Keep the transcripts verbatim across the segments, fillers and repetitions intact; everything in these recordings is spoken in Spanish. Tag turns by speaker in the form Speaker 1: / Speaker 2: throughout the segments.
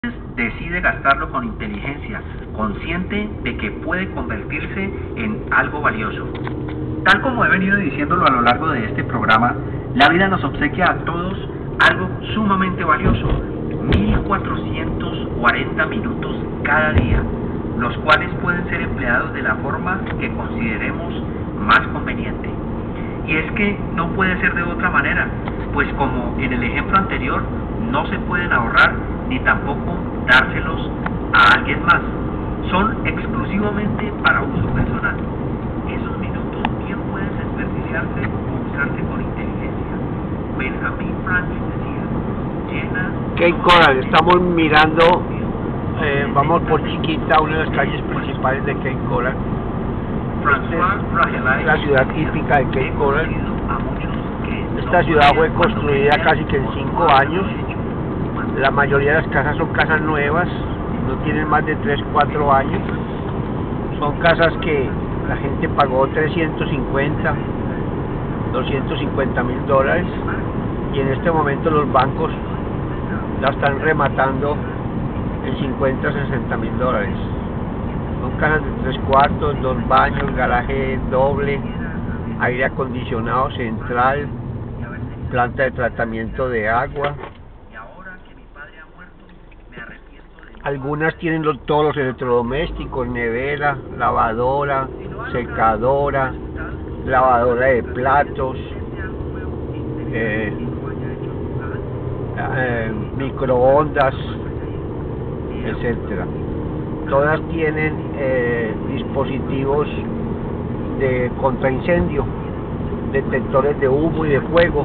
Speaker 1: decide gastarlo con inteligencia, consciente de que puede convertirse en algo valioso. Tal como he venido diciéndolo a lo largo de este programa, la vida nos obsequia a todos algo sumamente valioso, mil cuatrocientos cuarenta minutos cada día, los cuales pueden ser empleados de la forma que consideremos más conveniente. Y es que no puede ser de otra manera, pues como en el ejemplo anterior, no se pueden ahorrar ni tampoco dárselos a alguien más. Son exclusivamente para uso personal. Esos minutos bien pueden desperdiciarse o usarse con inteligencia. Benjamin Franklin decía, llena...
Speaker 2: Cape Coral, estamos mirando, eh, vamos por Chiquita, una de las calles principales de Cape Coral. Es la ciudad típica de Cape Coral. Esta ciudad fue construida casi que en cinco años. La mayoría de las casas son casas nuevas, no tienen más de tres, cuatro años. Son casas que la gente pagó trescientos cincuenta, doscientos cincuenta mil dólares y en este momento los bancos la están rematando en cincuenta, sesenta mil dólares. Son casas de tres cuartos, dos baños, garaje doble, aire acondicionado central, planta de tratamiento de agua. Algunas tienen los, todos los electrodomésticos, nevera, lavadora, secadora, lavadora de platos, eh, eh, microondas, etcétera. Todas tienen eh, dispositivos de contraincendio, detectores de humo y de fuego.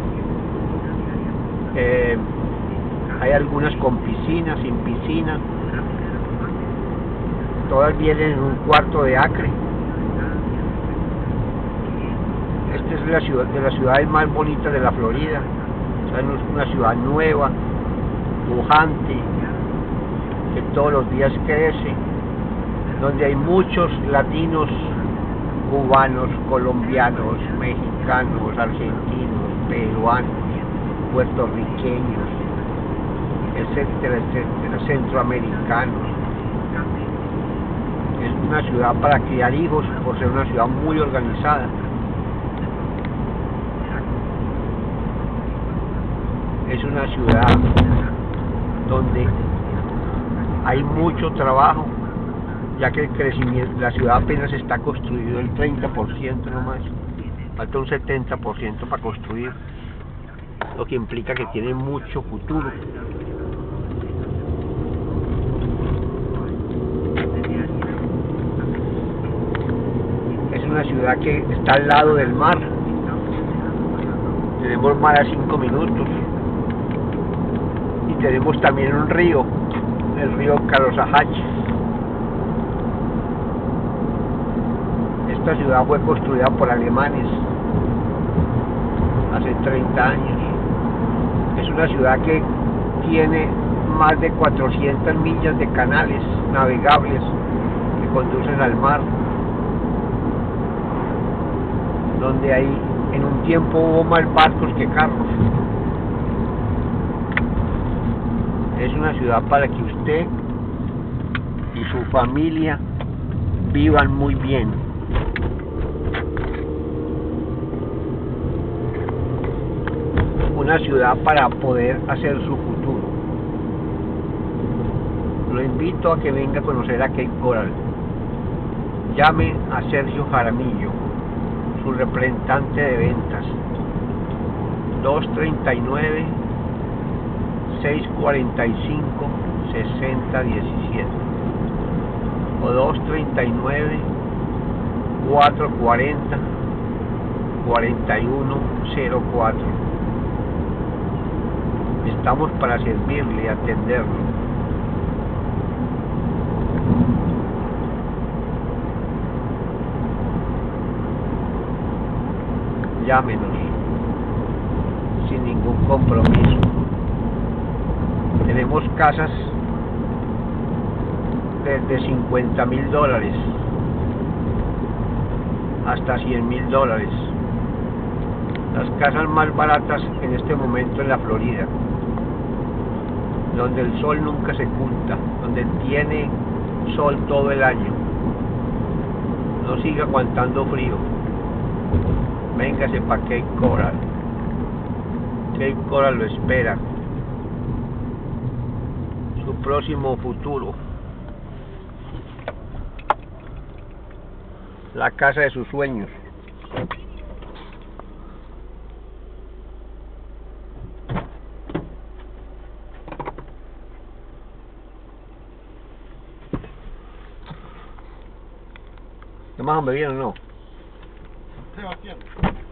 Speaker 2: Eh, Hay algunas con piscina, sin piscina. Todas vienen en un cuarto de acre. Esta es la ciudad de las ciudades más bonitas de la Florida. Es una ciudad nueva, pujante, que todos los días crece, donde hay muchos latinos, cubanos, colombianos, mexicanos, argentinos, peruanos, puertorriqueños, etcétera, etcétera, centroamericanos. Es una ciudad para criar hijos por ser una ciudad muy organizada. Es una ciudad donde hay mucho trabajo, ya que el crecimiento, la ciudad apenas está construido el treinta por ciento nomás, falta un setenta por ciento para construir, lo que implica que tiene mucho futuro. Una ciudad que está al lado del mar, tenemos mar a cinco minutos y tenemos también un río, el río Caloosahatchee. Esta ciudad fue construida por alemanes hace treinta años. Es una ciudad que tiene más de cuatrocientas millas de canales navegables que conducen al mar, donde ahí en un tiempo hubo más barcos que carros. Es una ciudad para que usted y su familia vivan muy bien. Una ciudad para poder hacer su futuro. Lo invito a que venga a conocer a Cape Coral. Llame a Sergio Jaramillo, su representante de ventas, dos treinta y nueve, seiscientos cuarenta y cinco, sesenta diecisiete o dos treinta y nueve, cuatrocientos cuarenta, cuarenta y uno cero cuatro. Estamos para servirle y atenderlo. Llámenos sin ningún compromiso. Tenemos casas desde cincuenta mil dólares hasta cien mil dólares. Las casas más baratas en este momento en la Florida. donde el sol nunca se oculta, donde tiene sol todo el año. No siga aguantando frío. Véngase para Cape Coral. Cape Coral lo espera. Su próximo futuro. La casa de sus sueños. ¿Qué más, hombre, bien o no?
Speaker 3: Sebastián.